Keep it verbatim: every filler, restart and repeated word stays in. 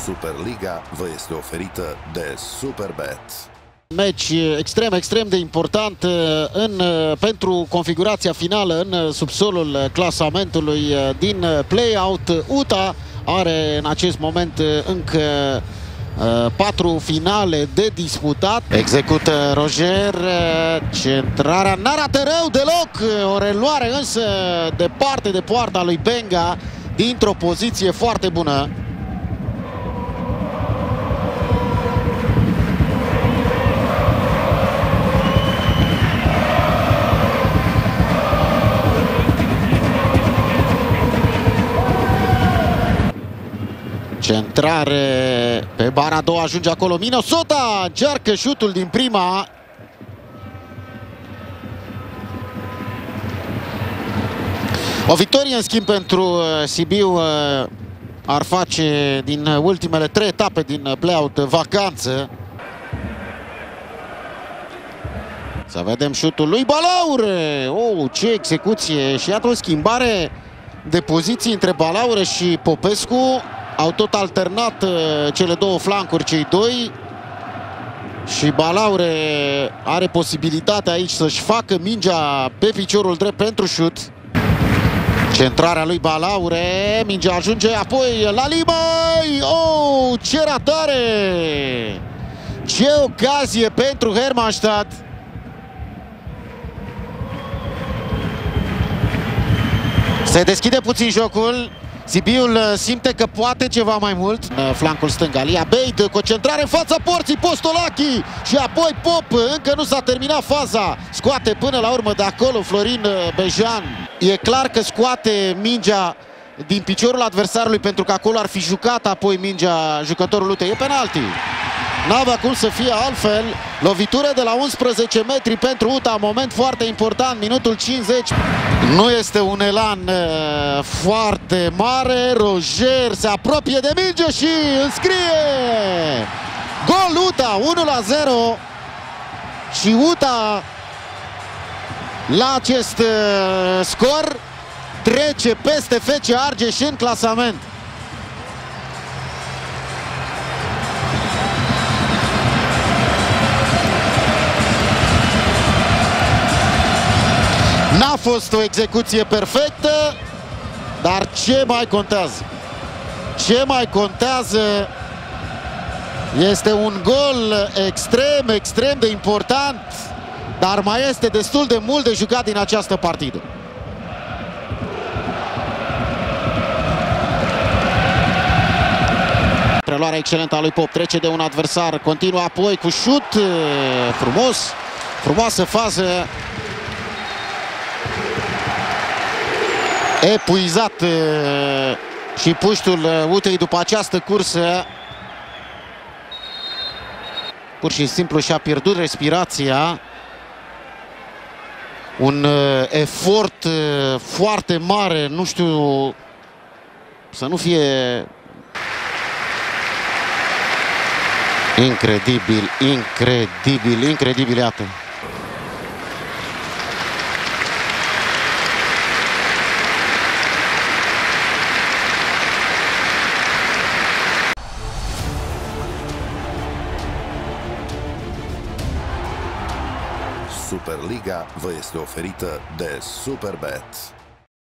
Superliga vă este oferită de Superbet. Meci extrem, extrem de important în, pentru configurația finală în subsolul clasamentului din play-out. U T A are în acest moment încă uh, patru finale de disputat. Execută Roger, centrarea n-arată rău deloc, o reluare însă departe de poarta lui Benga dintr-o poziție foarte bună. Centrare pe bara a doua, ajunge acolo Minnesota, încearcă șutul din prima. O victorie în schimb pentru Sibiu ar face din ultimele trei etape din play-out vacanță. Să vedem șutul lui Balaure. Oh, ce execuție! Și iată o schimbare de poziții între Balaure și Popescu. Au tot alternat uh, cele două flancuri, cei doi. Și Balaure are posibilitatea aici să-și facă mingea pe piciorul drept pentru șut. Centrarea lui Balaure, mingea ajunge apoi la Limăi. Oh, ce ratare! Ce ocazie pentru Hermannstadt! Se deschide puțin jocul. Sibiul simte că poate ceva mai mult. Flancul stâng, Alia Beid, concentrare în fața porții, Postolachi și apoi Pop. Încă nu s-a terminat faza. Scoate până la urmă de acolo Florin Bejan. E clar că scoate mingea din piciorul adversarului, pentru că acolo ar fi jucat apoi mingea jucătorul U T A. E penalti. N-avea cum să fie altfel. Lovitură de la unsprezece metri pentru U T A. Moment foarte important, minutul cincizeci. Nu este un elan uh, foarte mare. Roger se apropie de minge și înscrie gol U T A, unu la zero. Și U T A la acest uh, scor trece peste F C Argeș în clasament. N-a fost o execuție perfectă, dar ce mai contează? Ce mai contează este un gol extrem, extrem de important, dar mai este destul de mult de jucat din această partidă. Preluarea excelentă a lui Pop, trece de un adversar, continuă apoi cu șut frumos, frumoasă fază. Epuizat și puștul U T A după această cursă. Pur și simplu și-a pierdut respirația. Un efort foarte mare, nu știu, să nu fie... Incredibil, incredibil, incredibil, iată. Superliga vă este oferită de Superbet.